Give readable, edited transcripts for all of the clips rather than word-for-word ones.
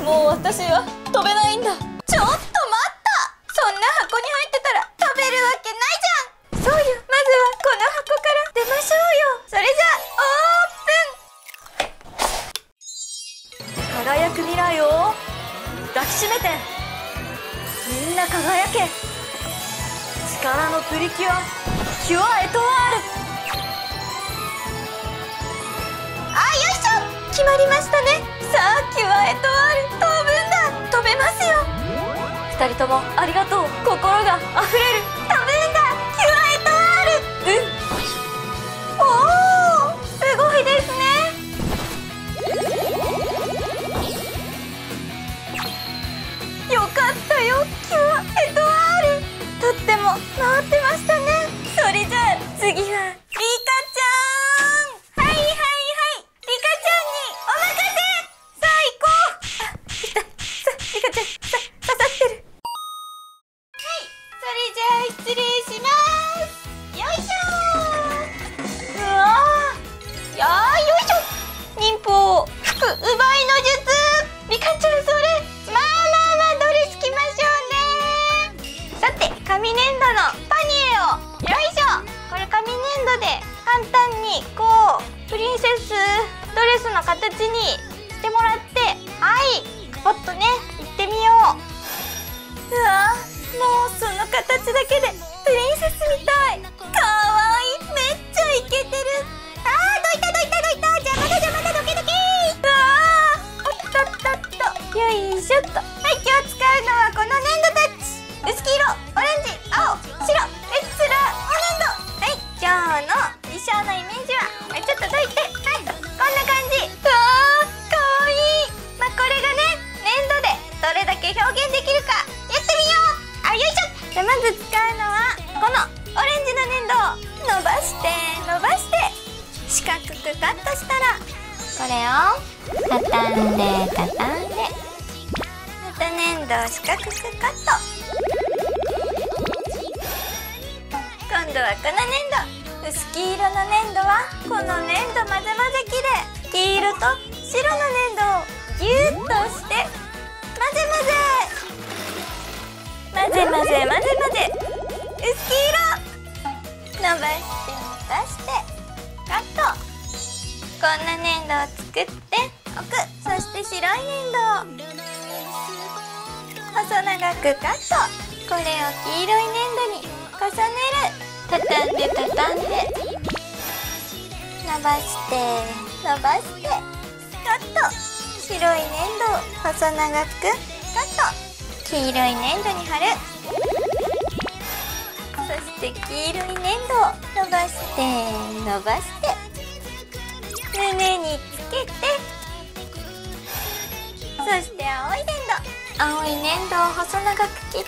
もう私は飛べないんだ。ちょっと待った、そんな箱に入ってたら飛べるわけないじゃん。そうよ、まずはこの箱から出ましょうよ。それじゃあオープン。輝く未来を抱きしめて、みんな輝け。力のプリキュアキュアエトワール。あ、よいしょ、決まりましたね。さあキュアエトワール、飛ぶんだ。飛べますよ。二人ともありがとう。心があふれる。飛ぶんだキュアエトワール。おお、すごいですね。よかったよ、キュアエトワール。とっても回ってましたね。それじゃあ次はリカちゃん。はいはいはい、リカちゃんにお任せ。さあ行こう。あ、いた。リカちゃん刺さってる。はい、それじゃあ失礼します。よいしょー。うわー、よいしょ。忍法服奪いの術。リカちゃん、それまあドレス着ましょうね。さて、紙粘土のパニエをよいしょ。これ紙粘土で簡単にこうプリンセスドレスの形にしてもらって、はい、ポッとねいってみよう。うわ、もうその形だけでプリンセスみたい。かわいい、めっちゃイケてる。あー、どいた邪魔だどけ。うわー、おっとっとっと、よいしょっと。はい、今日使うのはこの粘土たち。薄黄色、オレンジ、青、白、レッツラーお粘土。はい、今日の衣装のイメージはちょっとどいて、はい、こんな感じ。うわー、かわいい。まあこれがね、粘土でどれだけ表現できるかやってみよう。あ、よいしょ。じゃあまず使うのはこのオレンジの粘土を伸ばして四角くカットしたら、これを畳んでまた粘土を四角くカット。今度はこの粘土、薄黄色の粘土はこの粘土混ぜ器で黄色と白の粘土をギュッとして混ぜ薄黄色伸ばしてカット。こんな粘土を作っておく。そして白い粘土を細長くカット。これを黄色い粘土に重ねる。畳んで伸ばしてカット。白い粘土を細長くカット。黄色い粘土に貼る。そして黄色い粘土を伸ばして胸につけて、そして青い粘土を細長く切って、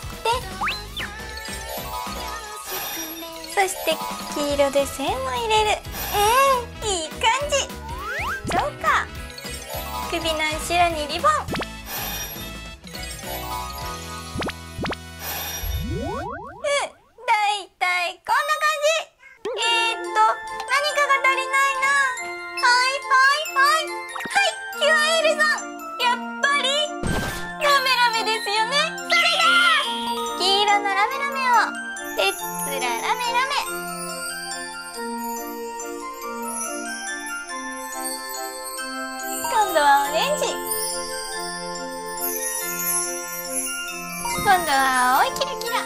そして黄色で線を入れる。いい感じ。そうか。首の後ろにリボン。だいたいこんな感じ。何かが足りないな。はいキュアエルさん、やっぱりラメですよね。それだ。黄色のラメをレッツララメ。今度はオレンジ。今度は青いキラキラ。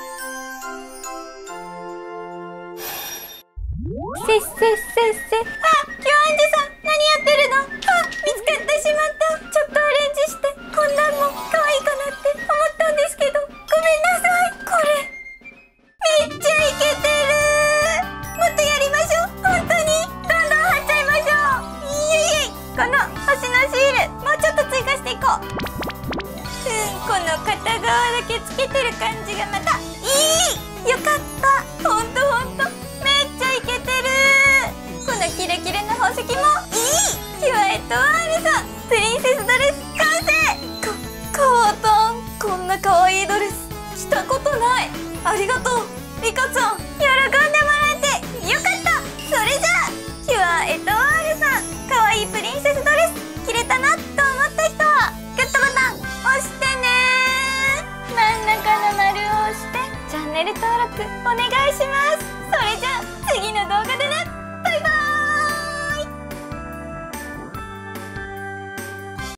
せっせ。あ、キュアンジさん、何やってるの？あ、見つかってしまった。ちょっとオレンジしてこんなんも可愛いかなって思ったんですけど、ごめんなさい。これめっちゃイケてる。もっとやりましょう。本当にどんどん貼っちゃいましょう。イエイ。この星のシールもうちょっと追加していこう。この片側だけつけてる感じがまたいい。よかった。ほんとめっちゃイケてる。このキラキラの宝石もいい。キュアエトワールさん、プリンセスドレス完成。カワタン、こんな可愛いドレス着たことない。ありがとうリカちゃん。喜んでもらえてよかった。それじゃあキュアエトワールさん、可愛いプリンセスドレス着れたなと思った人はグッドボタンネル登録お願いします。